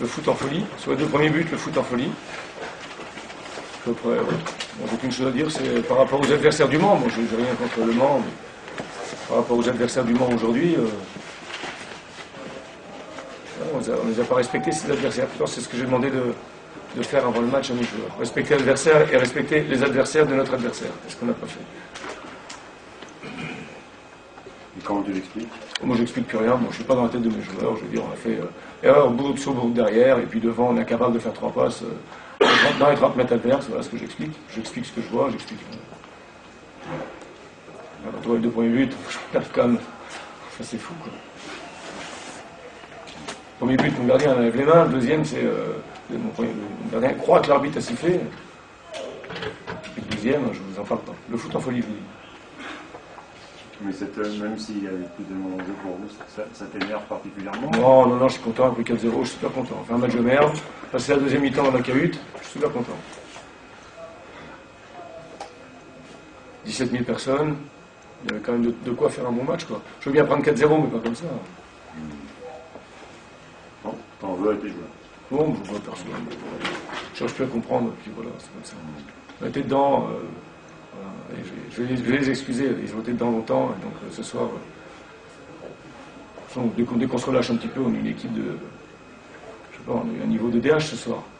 le foot en folie. Sur les 2 premiers buts, le foot en folie. Après, j'ai qu'une chose à dire, c'est par rapport aux adversaires du Mans. Moi, je n'ai rien contre le Mans, mais par rapport aux adversaires du Mans aujourd'hui, on ne les a pas respectés, ces adversaires. C'est ce que j'ai demandé de faire avant le match à mes joueurs. Respecter l'adversaire et respecter les adversaires de notre adversaire. C'est ce qu'on n'a pas fait. Et comment tu l'expliques? Moi, j'explique plus rien. Moi, je ne suis pas dans la tête de mes joueurs. Je veux dire, on a fait erreur, bourre sur bourre derrière, et puis devant, on est incapable de faire 3 passes dans les 30 mètres adverses. Voilà ce que j'explique. J'explique ce que je vois, j'explique. Quand on voit le 2 premiers buts, je regarde quand même. Enfin, c'est fou, quoi. Le premier but, mon gardien lève les mains. Le deuxième, c'est mon gardien croit que l'arbitre a sifflé. Et le deuxième, je vous en parle pas. Le foot en folie, je vous dis. Mais même s'il y avait plus de moments de jeu pour vous, ça t'énerve particulièrement? Non, je suis content. Après 4-0, je suis super content. On fait un match de merde. Passer la deuxième mi-temps dans la cahute, je suis super content. 17 000 personnes. Il y avait quand même de quoi faire un bon match, quoi. Je veux bien prendre 4-0, mais pas comme ça. Bon, t'en veux à tes joueurs? Bon, je vois personne. Je cherche plus à comprendre, puis voilà, c'est comme ça. On était dedans, voilà, et je vais les excuser, ils ont été dedans longtemps, et donc ce soir, dès qu'on se relâche un petit peu, on est une équipe de, je sais pas, on a eu un niveau de DH ce soir.